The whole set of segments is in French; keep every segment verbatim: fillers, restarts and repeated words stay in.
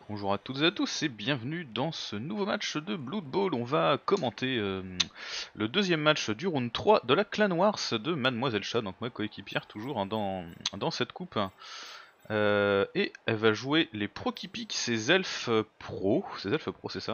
Bonjour à toutes et à tous et bienvenue dans ce nouveau match de Blood Bowl. On va commenter euh, le deuxième match du round trois de la Clan Wars de Mademoiselle Chat, donc ma coéquipière toujours hein, dans, dans cette coupe. Euh, et elle va jouer les Pro qui piquent, ses elfes pro, ses elfes pro c'est ça,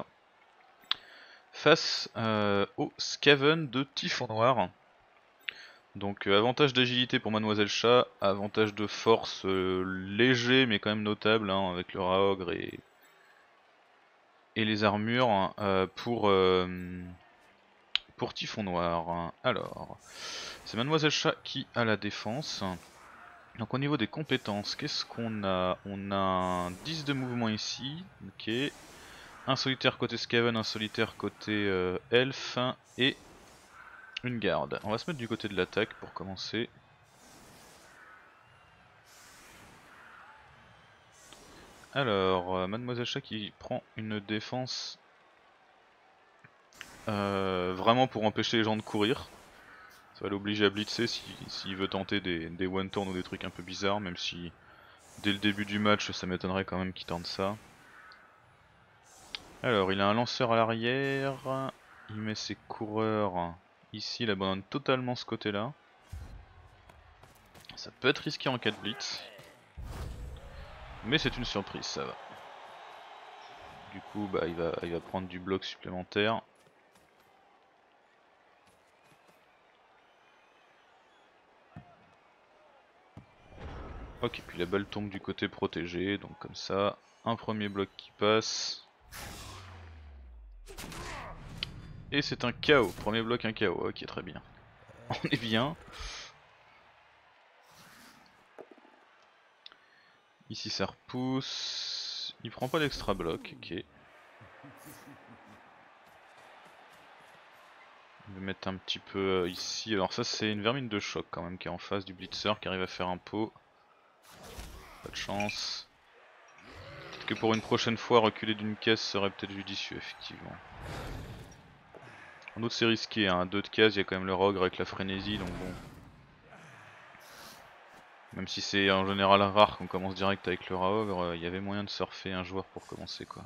face euh, au Skaven de Typhon Noir. Donc euh, avantage d'agilité pour Mademoiselle Chat, avantage de force euh, léger mais quand même notable hein, avec le Raogre et et les armures euh, pour, euh, pour Typhon Noir. Alors, c'est Mademoiselle Chat qui a la défense. Donc au niveau des compétences, qu'est-ce qu'on a? On a un dix de mouvement ici, ok. Un solitaire côté Skaven, un solitaire côté euh, Elfe et une garde. On va se mettre du côté de l'attaque pour commencer. Alors, euh, Mademoiselle Chat qui prend une défense euh, vraiment pour empêcher les gens de courir. Ça va l'obliger à blitzer s'il si, si veut tenter des, des one turn ou des trucs un peu bizarres, même si dès le début du match ça m'étonnerait quand même qu'il tente ça. Alors il a un lanceur à l'arrière, il met ses coureurs ici, il abandonne totalement ce côté là. Ça peut être risqué en cas de blitz, mais c'est une surprise, ça va. Du coup bah, il, va, il va prendre du bloc supplémentaire. Ok, puis la balle tombe du côté protégé, donc comme ça, un premier bloc qui passe. Et c'est un K O, premier bloc un K O, ok très bien. On est bien. Ici ça repousse, il prend pas d'extra bloc, ok. On va mettre un petit peu ici, alors ça c'est une vermine de choc quand même qui est en face du blitzer qui arrive à faire un pot. Pas de chance. Peut-être que pour une prochaine fois reculer d'une caisse serait peut-être judicieux effectivement. En outre c'est risqué, hein. Deux de cases, il y a quand même le Rogue avec la frénésie donc bon. Même si c'est en général rare qu'on commence direct avec le Raogre, il y avait moyen de surfer un joueur pour commencer quoi.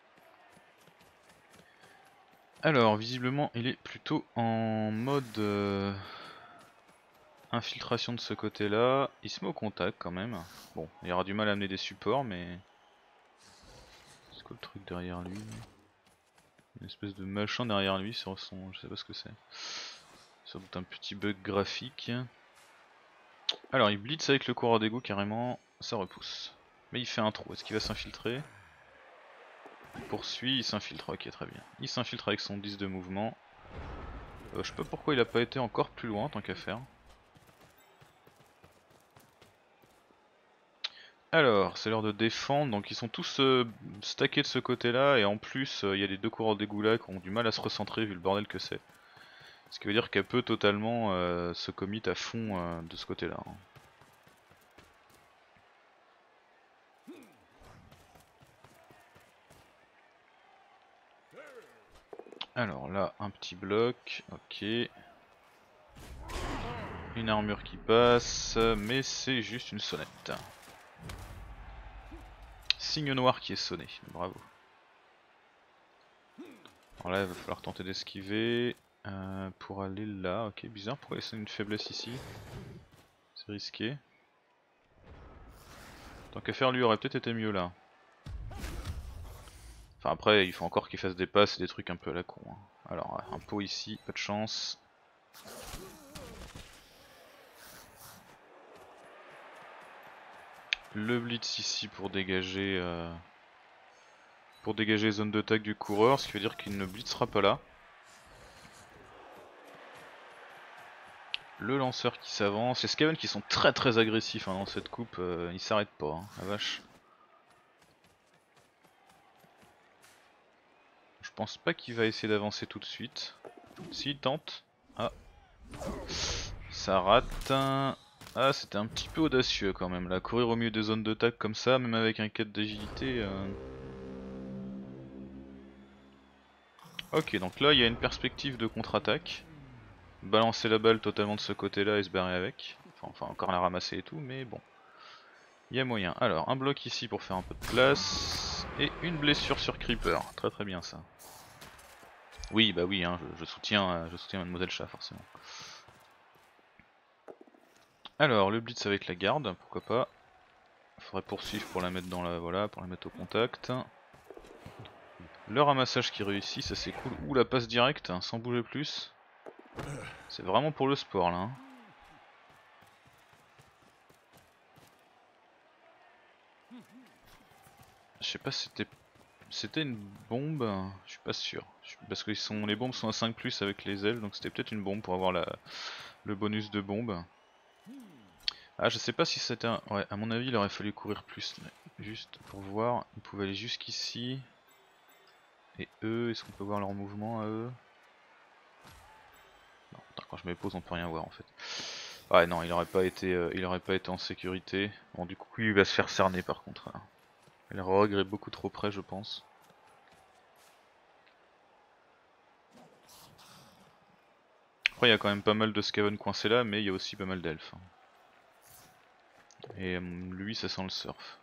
Alors visiblement il est plutôt en mode euh, infiltration de ce côté là, il se met au contact quand même. Bon il aura du mal à amener des supports mais... C'est quoi le truc derrière lui? Une espèce de machin derrière lui sur son... je sais pas ce que c'est. Sans doute un petit bug graphique. Alors il blitz avec le coureur d'égout carrément, ça repousse. Mais il fait un trou, est-ce qu'il va s'infiltrer? Il poursuit, il s'infiltre, ok très bien. Il s'infiltre avec son dix de mouvement. Euh, je sais pas pourquoi il a pas été encore plus loin tant qu'à faire. Alors, c'est l'heure de défendre, donc ils sont tous euh, stackés de ce côté là, et en plus il euh, y a les deux coureurs d'égout là qui ont du mal à se recentrer vu le bordel que c'est. Ce qui veut dire qu'elle peut totalement euh, se commit à fond euh, de ce côté là. Hein. Alors là, un petit bloc, ok. Une armure qui passe, mais c'est juste une sonnette. Signe noir qui est sonné, bravo. Alors là, il va falloir tenter d'esquiver euh, pour aller là. Ok, bizarre, pourquoi il sonne une faiblesse ici? C'est risqué. Tant qu'à faire, lui aurait peut-être été mieux là. Enfin après, il faut encore qu'il fasse des passes et des trucs un peu à la con. Hein. Alors, un pot ici, pas de chance. Le blitz ici pour dégager euh, pour dégager les zones d'attaque du coureur, ce qui veut dire qu'il ne blitzera pas là. Le lanceur qui s'avance, les Skaven qui sont très très agressifs hein, dans cette coupe, euh, ils s'arrêtent pas, hein, la vache. Je pense pas qu'il va essayer d'avancer tout de suite. S'il tente, ah, ça rate. Ah, c'était un petit peu audacieux quand même là, courir au milieu des zones d'attaque comme ça, même avec un quatre d'agilité. Euh... Ok, donc là il y a une perspective de contre-attaque. Balancer la balle totalement de ce côté là et se barrer avec. Enfin, enfin encore la ramasser et tout, mais bon. Il y a moyen. Alors, un bloc ici pour faire un peu de place. Et une blessure sur Creeper, très très bien ça. Oui bah oui, hein, je, je soutiens je soutiens Mademoiselle Chat forcément. Alors le blitz avec la garde, pourquoi pas. Faudrait poursuivre pour la mettre dans la. Voilà, pour la mettre au contact. Le ramassage qui réussit, ça c'est cool. Ouh la passe directe, hein, sans bouger plus. C'est vraiment pour le sport là. Hein. Je sais pas si c'était. C'était une bombe, je suis pas sûr. Parce que sont... les bombes sont à cinq plus avec les ailes, donc c'était peut-être une bombe pour avoir la... le bonus de bombe. Ah je sais pas si c'était un... Ouais, à mon avis il aurait fallu courir plus. Juste pour voir, ils pouvaient aller jusqu'ici. Et eux, est-ce qu'on peut voir leur mouvement à eux? Non, quand je me pose on peut rien voir en fait. Ouais non, il aurait pas été, euh, il aurait pas été en sécurité. Bon du coup il va se faire cerner par contre. Là. Le rogue est beaucoup trop près je pense. Après il y a quand même pas mal de Skaven coincés là, mais il y a aussi pas mal d'elfes. Et euh, lui ça sent le surf.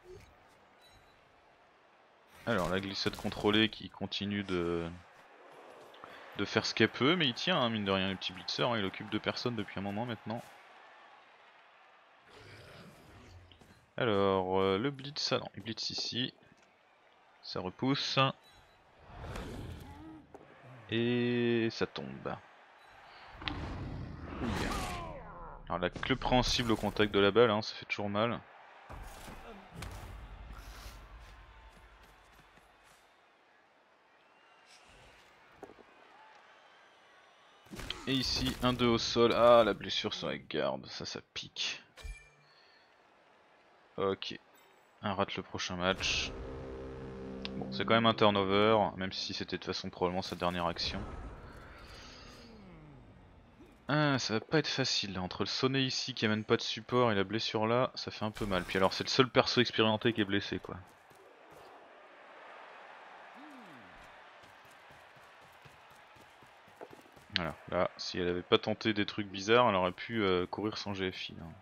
Alors la glissade contrôlée qui continue de de faire ce qu'elle peut, mais il tient hein, mine de rien le petit blitzer, hein, il occupe deux personnes depuis un moment maintenant. Alors euh, le blitz, ah non il blitz ici, ça repousse. Et ça tombe. Ouille. Alors la queue préhensible au contact de la balle, hein, ça fait toujours mal. Et ici, un deux au sol. Ah, la blessure sur la garde, ça, ça pique. Ok. Un rate le prochain match. Bon, c'est quand même un turnover, même si c'était de toute façon probablement sa dernière action. Ah, ça va pas être facile là. Entre le sonnet ici qui amène pas de support et la blessure là, ça fait un peu mal. Puis alors, c'est le seul perso expérimenté qui est blessé quoi. Voilà, là, si elle avait pas tenté des trucs bizarres, elle aurait pu euh, courir sans G F I. Hein.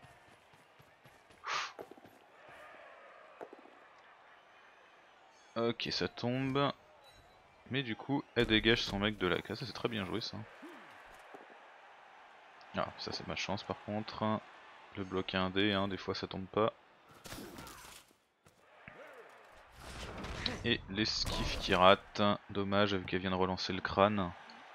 Ok, ça tombe. Mais du coup, elle dégage son mec de la case. Ça, c'est très bien joué ça. Ah, ça c'est ma chance par contre. Le bloc un dé, hein, des fois ça tombe pas. Et l'esquive qui rate. Dommage, vu qu'elle vient de relancer le crâne.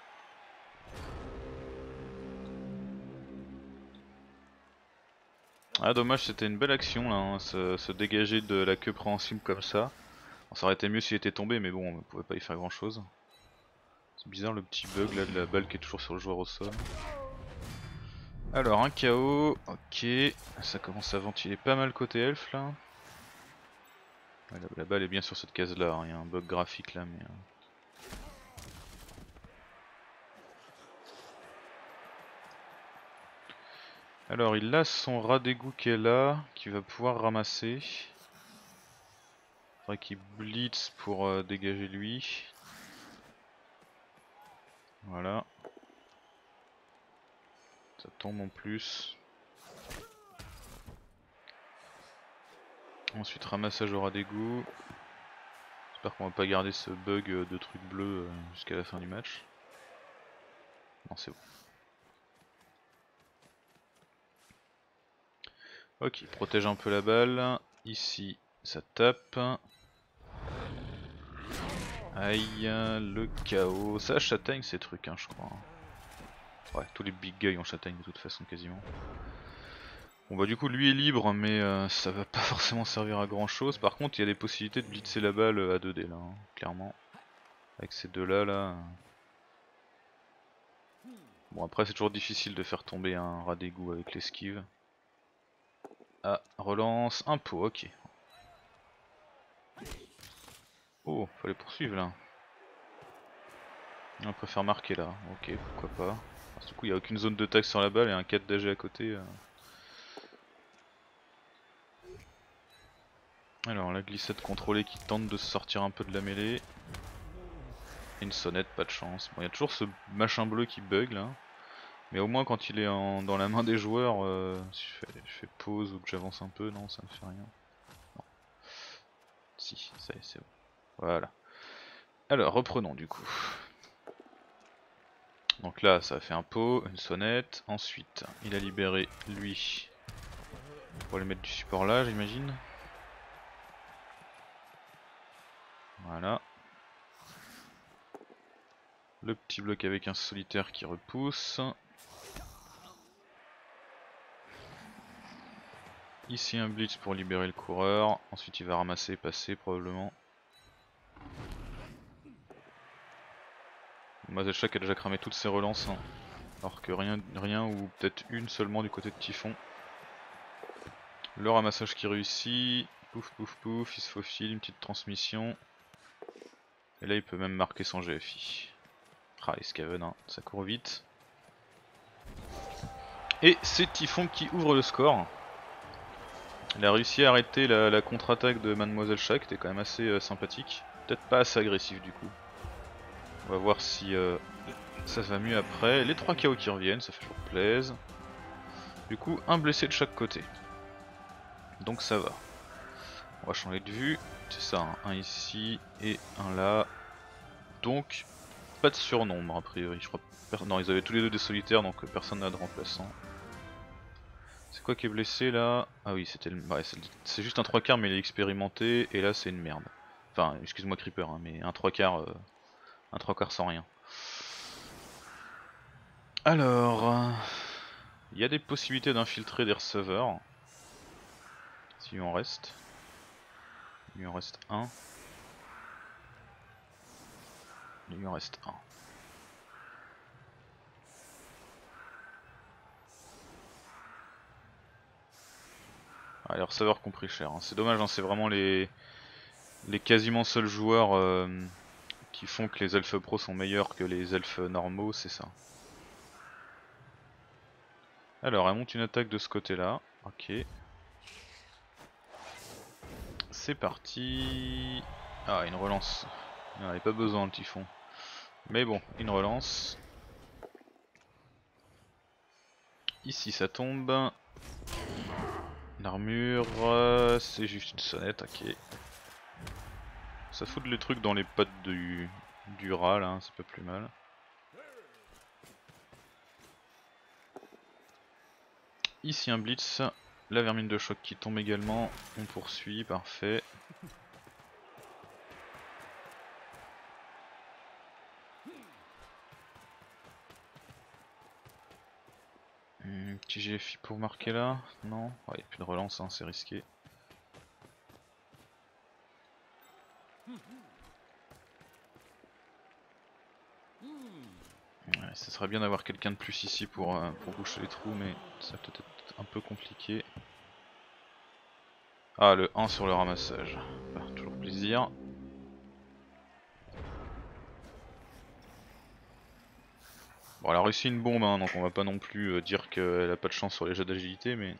Ah dommage, c'était une belle action là, hein, se, se dégager de la queue préhensible comme ça. Bon, ça aurait été mieux s'il était tombé, mais bon, on pouvait pas y faire grand chose. C'est bizarre le petit bug là de la balle qui est toujours sur le joueur au sol. Alors un K O, ok, ça commence à ventiler pas mal côté elfe là. Ouais, la, la balle est bien sur cette case là, il hein, y a un bug graphique là mais... Euh... Alors il a son rat d'égout qui est là, qui va pouvoir ramasser. Faudrait qu'il blitz pour euh, dégager lui. Voilà. Ça tombe en plus. Ensuite ramassage au rat d'égout. J'espère qu'on va pas garder ce bug de truc bleu jusqu'à la fin du match. Non c'est bon. Ok, il protège un peu la balle. Ici ça tape. Aïe, le chaos. Ça châtaigne ces trucs hein je crois. Ouais, tous les big guys ont châtaigne de toute façon quasiment. Bon bah du coup lui est libre mais euh, ça va pas forcément servir à grand chose. Par contre il y a des possibilités de blitzer la balle à deux dé là, hein, clairement. Avec ces deux là là. Bon après c'est toujours difficile de faire tomber un rat d'égout avec l'esquive. Ah, relance, un pot, ok. Oh, fallait poursuivre là. On préfère marquer là, ok pourquoi pas. Parce que du coup il n'y a aucune zone de taxe sur la balle et un quatre d'A G à côté. Euh... Alors la glissade contrôlée qui tente de se sortir un peu de la mêlée. Une sonnette, pas de chance. Bon, il y a toujours ce machin bleu qui bug là. Mais au moins quand il est en, dans la main des joueurs, euh, si je fais, je fais pause ou que j'avance un peu, non ça ne fait rien. Non. Si, ça y est, c'est bon. Voilà. Alors reprenons du coup. Donc là ça a fait un pot, une sonnette. Ensuite il a libéré lui. Pour lui mettre du support là j'imagine. Voilà. Le petit bloc avec un solitaire qui repousse. Ici un blitz pour libérer le coureur. Ensuite il va ramasser et passer probablement. Mazelchak a déjà cramé toutes ses relances. Hein. Alors que rien, rien ou peut-être une seulement du côté de Typhon. Le ramassage qui réussit. Pouf pouf pouf, il se faufile, une petite transmission. Et là il peut même marquer son G F I. Ah les Skaven, hein, ça court vite. Et c'est Typhon qui ouvre le score. Il a réussi à arrêter la, la contre-attaque de Mademoiselle Shaq, c'était quand même assez euh, sympathique. Peut-être pas assez agressif du coup. On va voir si euh, ça va mieux après. Les trois K O qui reviennent, ça fait toujours plaisir. Du coup, un blessé de chaque côté. Donc ça va. On va changer de vue. C'est ça, hein, un ici et un là. Donc, pas de surnombre a priori. Je crois. Non, ils avaient tous les deux des solitaires donc personne n'a de remplaçant. C'est quoi qui est blessé là? Ah oui, c'était le... ouais, c'est juste un trois quarts mais il est expérimenté et là c'est une merde. Enfin, excuse-moi Creeper, hein, mais un trois quarts, euh, un trois quarts sans rien. Alors, il y a des possibilités d'infiltrer des receveurs. S'il en reste. Il en reste un. Il en reste un. Ah, les receveurs qui ont pris cher. Hein. C'est dommage, hein, c'est vraiment les... les quasiment seuls joueurs euh, qui font que les elfes pro sont meilleurs que les elfes normaux, c'est ça. Alors, elle monte une attaque de ce côté-là. Ok. C'est parti. Ah, une relance. Il n'en avait pas besoin le Typhon. Mais bon, une relance. Ici ça tombe. L'armure, euh, c'est juste une sonnette, ok. Ça fout les trucs dans les pattes du, du rat là, c'est pas plus mal. Ici un blitz, la vermine de choc qui tombe également, on poursuit, parfait. Un petit G F I pour marquer là, non, il n'y a plus de relance, hein, c'est risqué. Ouais, ça serait bien d'avoir quelqu'un de plus ici pour, euh, pour boucher les trous, mais ça peut être un peu compliqué. Ah, le un sur le ramassage, bah, toujours plaisir. Bon, elle a réussi une bombe, hein, donc on va pas non plus euh, dire qu'elle a pas de chance sur les jets d'agilité, mais...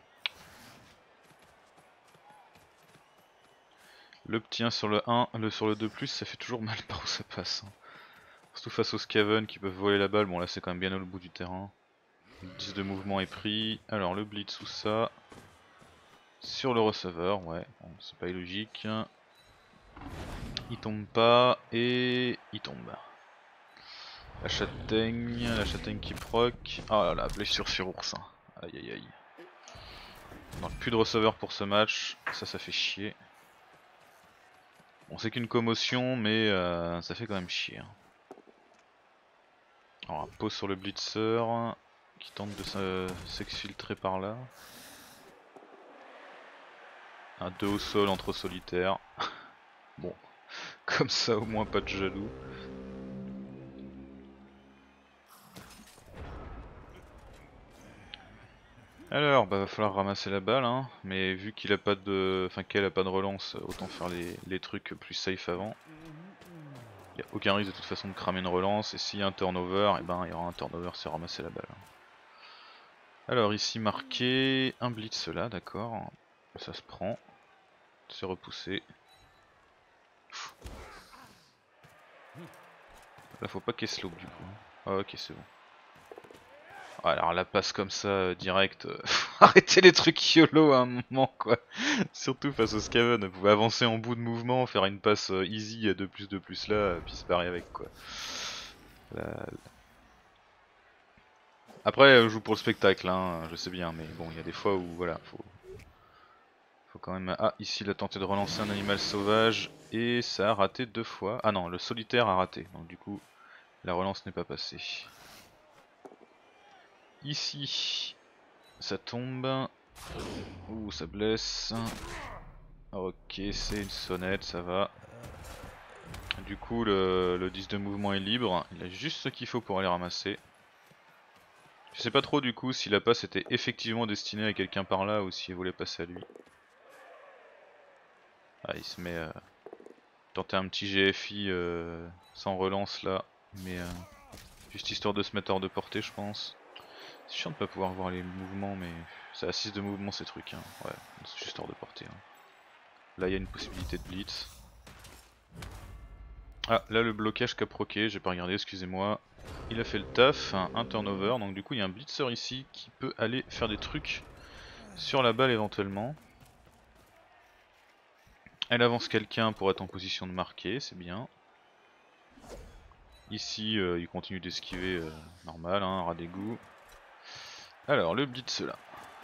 Le petit un sur le un, le sur le deux plus, ça fait toujours mal par où ça passe. Hein. Surtout face aux Skaven qui peuvent voler la balle, bon là c'est quand même bien au bout du terrain. Le dix de mouvement est pris, alors le blitz sous ça. Sur le receveur, ouais, bon, c'est pas illogique. Il tombe pas, et il tombe. La châtaigne, la châtaigne qui proc. Oh là là, blessure sur ours. Hein. Aïe aïe aïe. Donc plus de receveur pour ce match, ça ça fait chier. Bon c'est qu'une commotion mais euh, ça fait quand même chier. Hein. Alors un pause sur le blitzer qui tente de s'exfiltrer par là. Un deux au sol entre solitaires. Bon, comme ça au moins pas de jaloux. Alors bah va falloir ramasser la balle hein, mais vu qu'il a pas de. Enfin qu'elle a pas de relance, autant faire les, les trucs plus safe avant. Il n'y a aucun risque de toute façon de cramer une relance et s'il y a un turnover, et ben il y aura un turnover, c'est ramasser la balle. Alors ici marqué un blitz là, d'accord. Ça se prend. C'est repoussé. Là faut pas qu'elle slope du coup. Ah, ok c'est bon. Ah, alors la passe comme ça euh, direct. Euh, arrêter les trucs YOLO à un moment quoi. Surtout face au Skaven, vous pouvez avancer en bout de mouvement, faire une passe euh, easy à deux plus deux plus là, puis se barrer avec quoi. Là, après, je joue pour le spectacle, hein, je sais bien, mais bon, il y a des fois où voilà, faut, faut quand même. Ah, ici, il a tenté de relancer un animal sauvage et ça a raté deux fois. Ah non, le solitaire a raté, donc du coup, la relance n'est pas passée. Ici, ça tombe. Ouh, ça blesse. Ok, c'est une sonnette, ça va. Du coup, le, le dix de mouvement est libre, il a juste ce qu'il faut pour aller ramasser. Je sais pas trop du coup si la passe était effectivement destinée à quelqu'un par là ou si elle voulait passer à lui. Ah, il se met à euh, tenter un petit G F I euh, sans relance là, mais euh, juste histoire de se mettre hors de portée je pense. C'est chiant de pas pouvoir voir les mouvements, mais c'est à six de mouvement ces trucs, hein. Ouais, c'est juste hors de portée. Hein. Là il y a une possibilité de blitz. Ah, là le blocage qu'a proqué, j'ai pas regardé, excusez-moi. Il a fait le taf, un, un turnover, donc du coup il y a un blitzer ici qui peut aller faire des trucs sur la balle éventuellement. Elle avance quelqu'un pour être en position de marquer, c'est bien. Ici euh, il continue d'esquiver euh, normal, hein, ras d'égout. Alors le blitz là.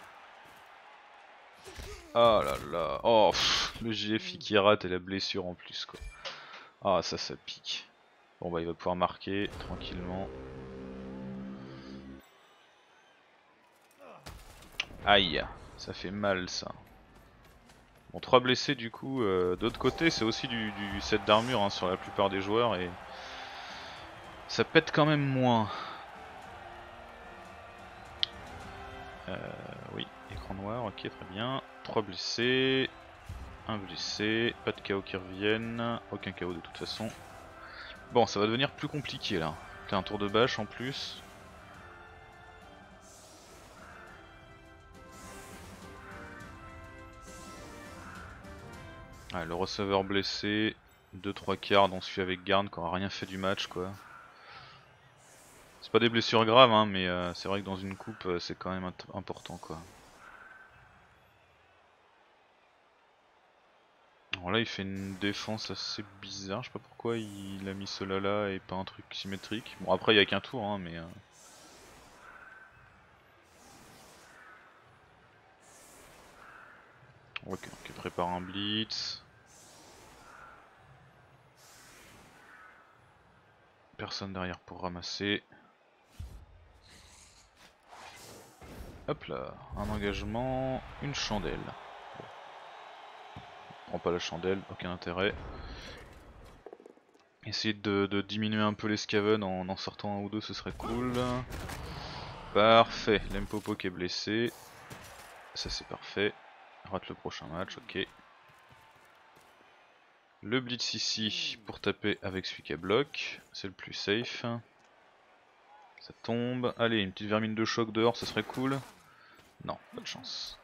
Ah là là, oh pff, le G F I qui rate et la blessure en plus quoi. Ah ça ça pique. Bon bah il va pouvoir marquer tranquillement. Aïe, ça fait mal ça. Bon, trois blessés du coup, euh, d'autre côté c'est aussi du, du set d'armure hein, sur la plupart des joueurs et ça pète quand même moins. Euh, oui, écran noir, ok très bien. trois blessés, un blessé, pas de K O qui reviennent, aucun K O de toute façon. Bon ça va devenir plus compliqué là. T'as un tour de bâche en plus. Ah, le receveur blessé, deux trois quarts dont celui avec garde qui aura rien fait du match quoi. C'est pas des blessures graves hein, mais euh, c'est vrai que dans une coupe euh, c'est quand même important quoi. Alors là il fait une défense assez bizarre, je sais pas pourquoi il a mis cela là et pas un truc symétrique. Bon après il y a qu'un tour hein mais... Euh... Ok, ok, prépare un blitz. Personne derrière pour ramasser. Hop là, un engagement, une chandelle. Bon. Prends pas la chandelle, aucun intérêt. Essayer de, de diminuer un peu les Skaven en en sortant un ou deux, ce serait cool. Parfait, l'Empopo qui est blessé. Ça c'est parfait. Rate le prochain match, ok. Le blitz ici pour taper avec celui qui a bloc, c'est le plus safe. Ça tombe. Allez, une petite vermine de choc dehors, ce serait cool. Non, pas de chance.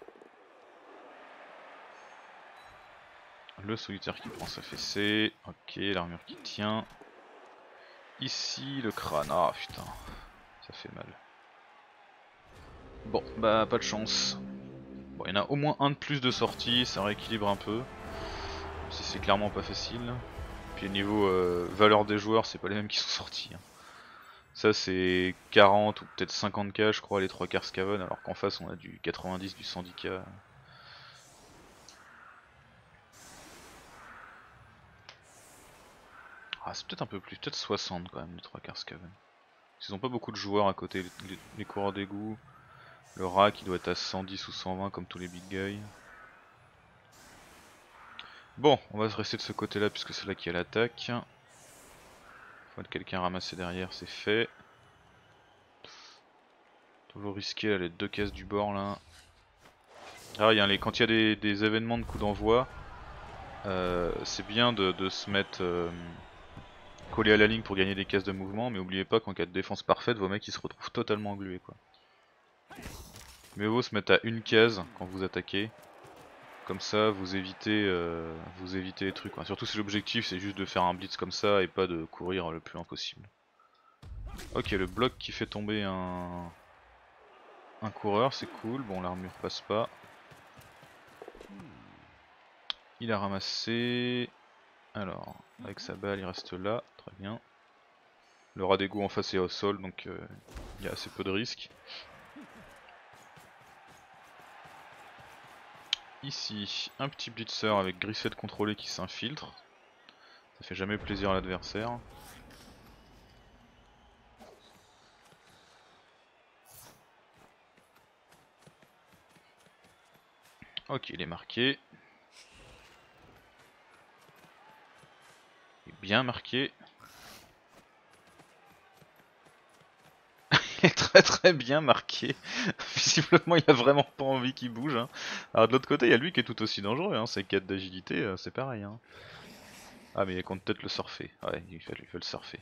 Le solitaire qui prend sa fessée. Ok, l'armure qui tient. Ici, le crâne. Ah putain, ça fait mal. Bon, bah pas de chance. Bon, il y en a au moins un de plus de sortie, ça rééquilibre un peu. Même si c'est clairement pas facile. Puis au niveau euh, valeur des joueurs, c'est pas les mêmes qui sont sortis. Hein. Ça c'est quarante ou peut-être cinquante K je crois, les trois quarts Skaven, alors qu'en face on a du quatre-vingt-dix, du cent dix K. Ah c'est peut-être un peu plus, peut-être soixante quand même les trois quarts Skaven. Ils ont pas beaucoup de joueurs à côté, les, les coureurs d'égout. Le rat qui doit être à cent dix ou cent vingt comme tous les big guys. Bon, on va se rester de ce côté là puisque c'est là qu'il y a l'attaque. Faut que quelqu'un ramasser derrière, c'est fait. Toujours risqué là, les deux caisses du bord là. Ah, y a les... quand il y a des, des événements de coup d'envoi, euh, c'est bien de, de se mettre euh, collé à la ligne pour gagner des caisses de mouvement, mais oubliez pas qu'en cas de défense parfaite, vos mecs ils se retrouvent totalement englués quoi. Mieux vaut se mettre à une case quand vous attaquez, comme ça vous évitez, euh, vous évitez les trucs quoi. Surtout si l'objectif c'est juste de faire un blitz comme ça et pas de courir le plus loin possible. Ok, le bloc qui fait tomber un... un coureur, c'est cool. Bon, l'armure passe pas. Il a ramassé. Alors, avec sa balle, il reste là. Très bien. Le rat d'égout en face est au sol, donc euh, il y a assez peu de risques. Ici, un petit blitzer avec grissette contrôlée qui s'infiltre. Ça fait jamais plaisir à l'adversaire. Ok, il est marqué. Il est bien marqué. Il est très très bien marqué. Visiblement, il a vraiment pas envie qu'il bouge. Hein. Alors de l'autre côté, il y a lui qui est tout aussi dangereux. Hein. C'est quatre d'agilité, euh, c'est pareil. Hein. Ah mais il compte peut-être le surfer. Ouais, il veut, il veut le surfer.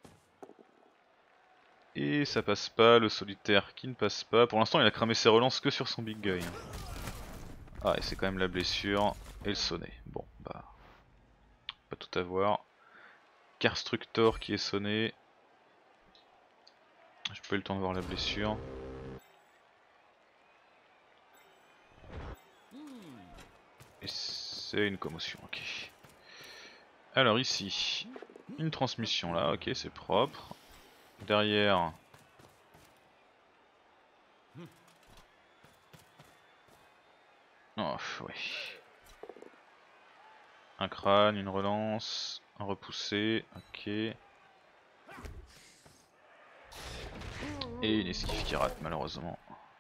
Et ça passe pas, le solitaire qui ne passe pas. Pour l'instant, il a cramé ses relances que sur son big guy. Hein. Ah, et c'est quand même la blessure et le sonnet. Bon, bah. Pas tout à voir. Carstructor qui est sonné. J'ai pas eu le temps de voir la blessure. Et c'est une commotion, ok. Alors ici, une transmission là, ok, c'est propre. Derrière, oh, ouais. Un crâne, une relance, un repoussé, ok. Et une esquive qui rate malheureusement.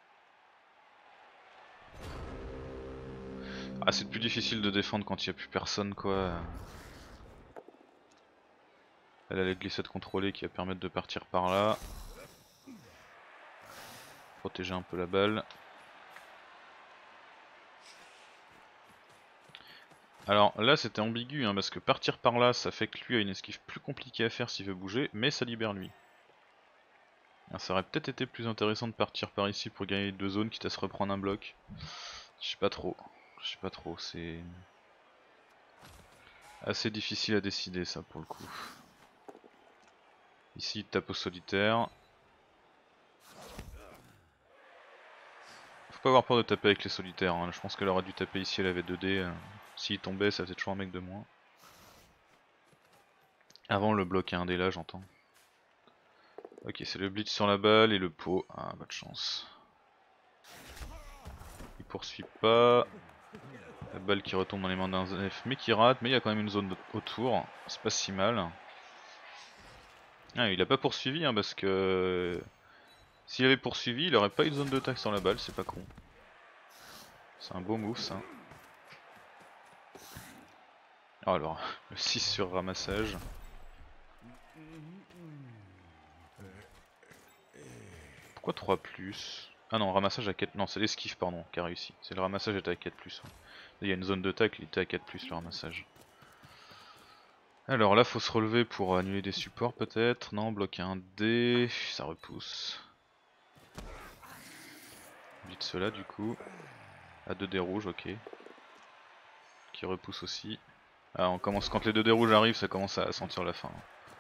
Ah, c'est plus difficile de défendre quand il n'y a plus personne quoi. Elle a la glissade contrôlée qui va permettre de partir par là. Protéger un peu la balle. Alors là c'était ambigu hein, parce que partir par là ça fait que lui a une esquive plus compliquée à faire s'il veut bouger, mais ça libère lui. Alors, ça aurait peut-être été plus intéressant de partir par ici pour gagner deux zones quitte à se reprendre un bloc. Je sais pas trop, je sais pas trop, c'est assez difficile à décider ça pour le coup. Ici il tape au solitaire. Faut pas avoir peur de taper avec les solitaires, hein. Je pense qu'elle aurait dû taper ici, elle avait deux dés. Euh, S'il tombait ça faisait toujours un mec de moins. Avant le bloc à un dé là j'entends. Ok, c'est le blitz sur la balle et le pot. Ah, pas de chance. Il poursuit pas. La balle qui retombe dans les mains d'un F mais qui rate, mais il y a quand même une zone autour. C'est pas si mal. Ah, il a pas poursuivi hein, parce que s'il avait poursuivi, il aurait pas eu de zone de tac sur la balle, c'est pas con. C'est un beau move ça. Oh, alors, le six sur ramassage. Pourquoi trois plus? Ah non, ramassage à quatre. Non, c'est l'esquive, pardon, qui a réussi. C'est le ramassage était à quatre plus. Ouais. Il y a une zone de tac, il était à quatre plus le ramassage. Alors là, faut se relever pour annuler des supports peut-être. Non, bloquer un dé, ça repousse. Vite cela du coup. À deux dés rouges, ok. Qui repousse aussi. Ah, on commence quand les deux dés rouges arrivent, ça commence à sentir la fin.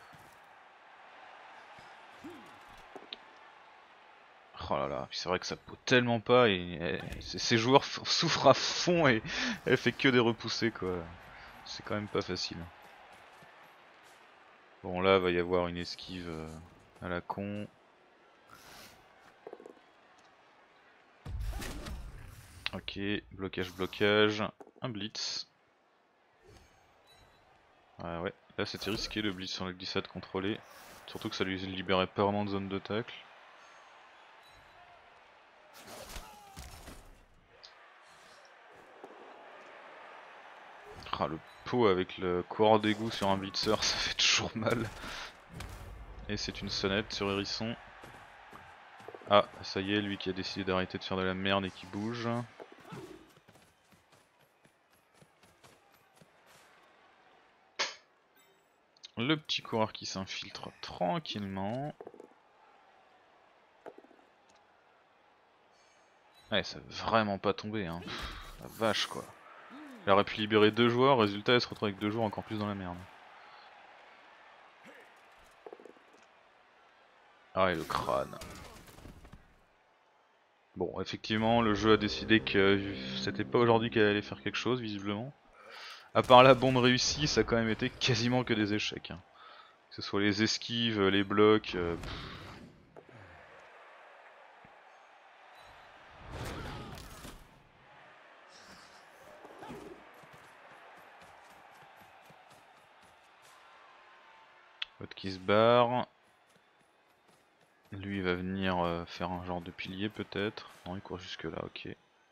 Oh là là, c'est vrai que ça peut tellement pas et, et ces joueurs souffrent à fond et elle fait que des repoussés quoi. C'est quand même pas facile. Bon là va y avoir une esquive à la con. Ok, blocage blocage, un blitz. Ah ouais, là c'était risqué le blitz sur la glissade contrôlée. Surtout que ça lui libérait pas vraiment de zone de tacle. Ah, le pot avec le coureur d'égout sur un blitzer, ça fait toujours mal. Et c'est une sonnette sur Hérisson. Ah, ça y est, lui qui a décidé d'arrêter de faire de la merde et qui bouge. Le petit coureur qui s'infiltre tranquillement. Ouais, ça veut vraiment pas tomber, hein. Pff, la vache quoi. Il aurait pu libérer deux joueurs, résultat elle se retrouve avec deux joueurs encore plus dans la merde. Ah et le crâne. Bon, effectivement, le jeu a décidé que c'était pas aujourd'hui qu'elle allait faire quelque chose, visiblement. À part la bombe réussie, ça a quand même été quasiment que des échecs. Hein. Que ce soit les esquives, les blocs... Euh, L'autre qui se barre. Lui il va venir euh, faire un genre de pilier peut-être. Non, il court jusque là, ok.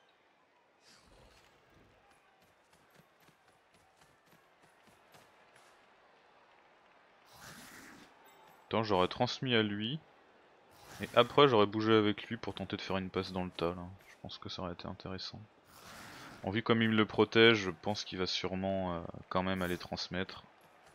Attends, j'aurais transmis à lui. Et après j'aurais bougé avec lui pour tenter de faire une passe dans le tas là. Je pense que ça aurait été intéressant. En vu comme il me le protège, je pense qu'il va sûrement euh, quand même aller transmettre.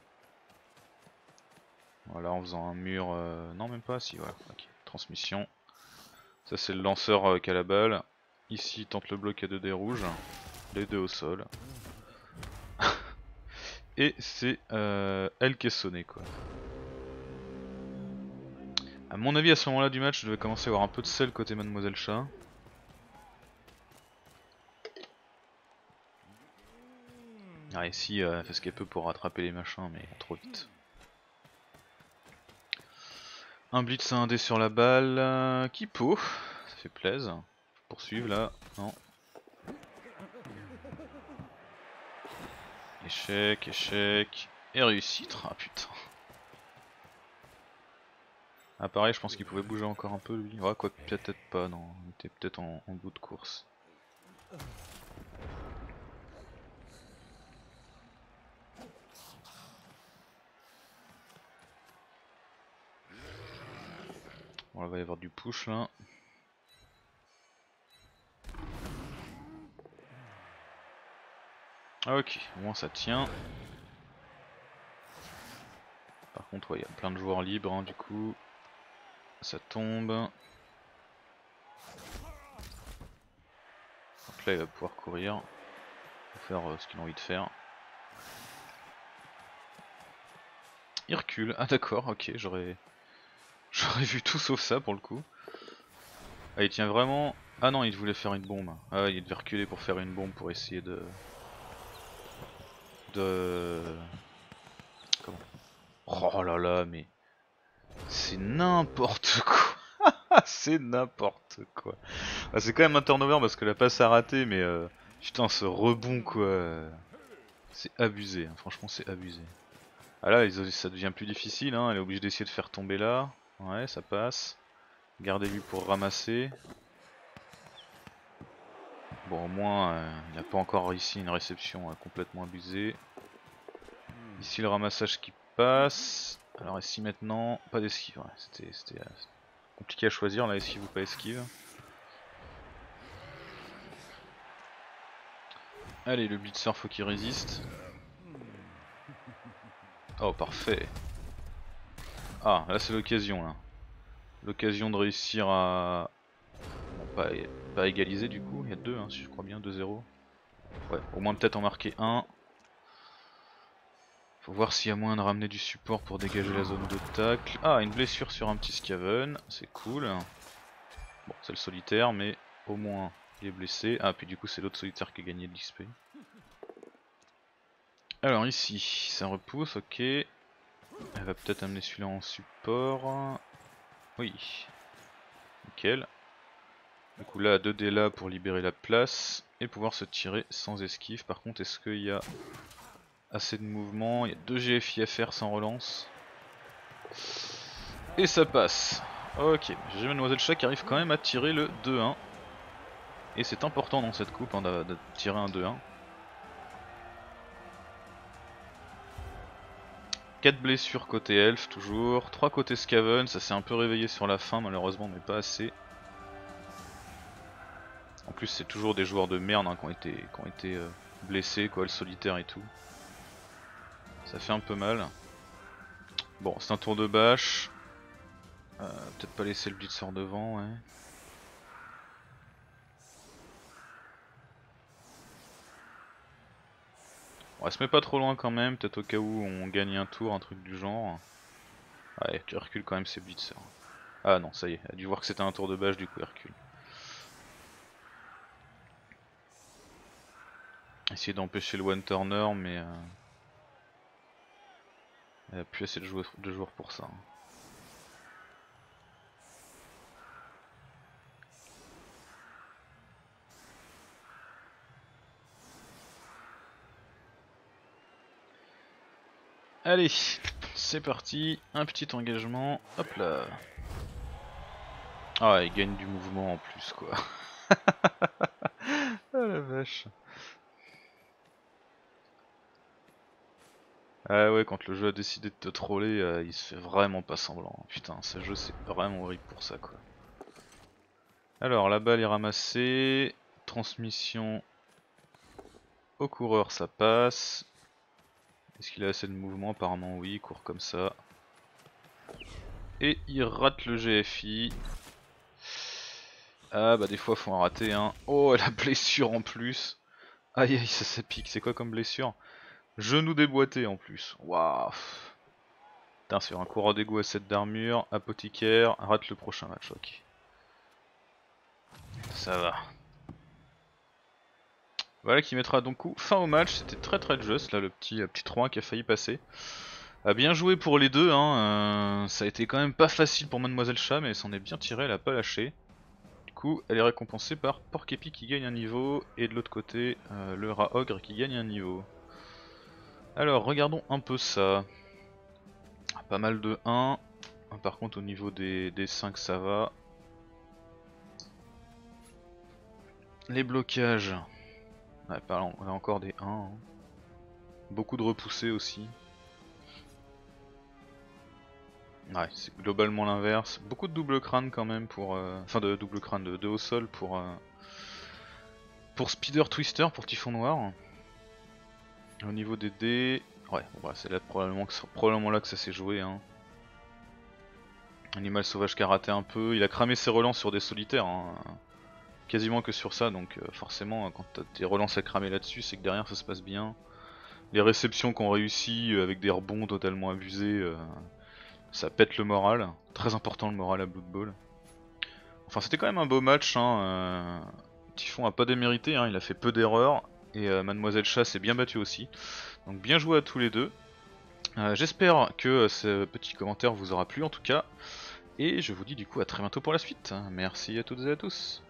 Voilà, en faisant un mur... Euh... Non même pas, si voilà, ok. Transmission. Ça c'est le lanceur euh, qui a la balle. Ici il tente le bloc à deux dés rouges. Les deux au sol. Et c'est euh, elle qui est sonnée quoi. A mon avis à ce moment là du match je devais commencer à avoir un peu de sel côté Mademoiselle Chat. Ah ici euh, elle fait ce qu'elle peut pour rattraper les machins mais trop vite. Un blitz à un dé sur la balle, euh, Kipo, ça fait plaisir. Poursuivre là, non. Échec, échec, et réussite, ah putain. Ah pareil je pense qu'il pouvait bouger encore un peu lui, ouais quoi peut-être pas, non, il était peut-être en, en bout de course. Bon là il va y avoir du push là. Ah ok, au moins ça tient. Par contre il ouais, y a plein de joueurs libres hein, du coup. Ça tombe. Donc là il va pouvoir courir. Pour faire euh, ce qu'il a envie de faire. Il recule, ah d'accord, ok, j'aurais j'aurais vu tout sauf ça pour le coup. Ah il tient vraiment... Ah non il voulait faire une bombe. Ah il devait reculer pour faire une bombe pour essayer de... De... Comment? Oh là là mais... C'est n'importe quoi. C'est n'importe quoi. Ah, c'est quand même un turnover parce que la passe a raté mais... Euh... Putain ce rebond quoi. C'est abusé, hein. Franchement c'est abusé. Ah là ça devient plus difficile, hein. Elle est obligée d'essayer de faire tomber là. Ouais ça passe. Gardez-lui pour ramasser. Bon au moins euh, il n'a pas encore ici une réception euh, complètement abusée. Ici le ramassage qui passe. Alors ici maintenant, pas d'esquive, ouais, c'était euh, compliqué à choisir là, esquive ou pas esquive. Allez le blitzer faut qu'il résiste. Oh parfait. Ah là c'est l'occasion là. L'occasion de réussir à... Bon, pas, pas égaliser du coup, il y a deux hein, si je crois bien, deux zéro. Ouais, au moins peut-être en marquer un. Faut voir s'il y a moyen de ramener du support pour dégager la zone de tacle. Ah, une blessure sur un petit Skaven, c'est cool. Bon, c'est le solitaire, mais au moins il est blessé. Ah, puis du coup, c'est l'autre solitaire qui a gagné de l'X P. Alors, ici, ça repousse, ok. Elle va peut-être amener celui-là en support. Oui. Nickel. Du coup, là, deux dés là pour libérer la place et pouvoir se tirer sans esquive. Par contre, est-ce qu'il y a assez de mouvement? Il y a deux G F I à faire sans relance. Et ça passe. Ok, j'ai Mademoiselle Chat qui arrive quand même à tirer le deux un. Et c'est important dans cette coupe hein, de, de tirer un deux un. quatre blessures côté elfe toujours, trois côté Skaven, ça s'est un peu réveillé sur la fin malheureusement mais pas assez. En plus c'est toujours des joueurs de merde hein, qui ont été, qui ont été euh, blessés, quoi, le solitaire et tout. Ça fait un peu mal. Bon c'est un tour de bâche. Euh, Peut-être pas laisser le blitzer devant, ouais. Bon, elle se met pas trop loin quand même, peut-être au cas où on gagne un tour, un truc du genre. Ouais, tu recules quand même ses blitzers. Ah non, ça y est, elle a dû voir que c'était un tour de bâche, du coup elle recule. Essayer d'empêcher le one turner, mais euh... il n'y a plus assez de joueurs, de joueurs pour ça. Allez, c'est parti, un petit engagement, hop là. Ah, il gagne du mouvement en plus quoi. Ah la vache. Ah ouais, quand le jeu a décidé de te troller, euh, il se fait vraiment pas semblant. Putain, ce jeu c'est vraiment horrible pour ça quoi. Alors la balle est ramassée, transmission au coureur ça passe. Est-ce qu'il a assez de mouvement? Apparemment oui, il court comme ça. Et il rate le G F I. Ah bah des fois faut en rater hein. Oh la blessure en plus. Aïe aïe ça, ça pique, c'est quoi comme blessure? Genou déboîté en plus. Waouh. Putain, sur un coureur d'égout à sept d'armure, apothicaire, rate le prochain match, ok. Ça va. Voilà qui mettra donc fin au match, c'était très très juste là le petit, euh, petit trois un qui a failli passer. A bien joué pour les deux, hein. euh, ça a été quand même pas facile pour Mademoiselle Chat mais elle s'en est bien tirée, elle a pas lâché. Du coup elle est récompensée par Porc-Épi qui gagne un niveau et de l'autre côté euh, le rat ogre qui gagne un niveau. Alors regardons un peu ça. Pas mal de un. Par contre au niveau des, des cinq ça va. Les blocages. Ouais, pas, on a encore des un. Hein. Beaucoup de repoussés aussi. Ouais, c'est globalement l'inverse. Beaucoup de double crâne quand même pour... Euh... Enfin de double crâne, de, de haut sol pour... Euh... Pour Speeder Twister, pour Typhon Noir. Au niveau des dés... Ouais, bon, bah, c'est là probablement, que, probablement là que ça s'est joué. Hein. Animal sauvage qui a raté un peu. Il a cramé ses relances sur des solitaires. Hein. Quasiment que sur ça, donc euh, forcément quand t'as tes relances à cramer là-dessus, c'est que derrière ça se passe bien. Les réceptions qu'on réussit euh, avec des rebonds totalement abusés, euh, ça pète le moral. Très important le moral à Blood Bowl. Enfin c'était quand même un beau match, hein. euh... Typhon a pas démérité, hein. Il a fait peu d'erreurs. Et euh, Mademoiselle Chat s'est bien battue aussi. Donc bien joué à tous les deux. Euh, J'espère que euh, ce petit commentaire vous aura plu en tout cas. Et je vous dis du coup à très bientôt pour la suite. Merci à toutes et à tous.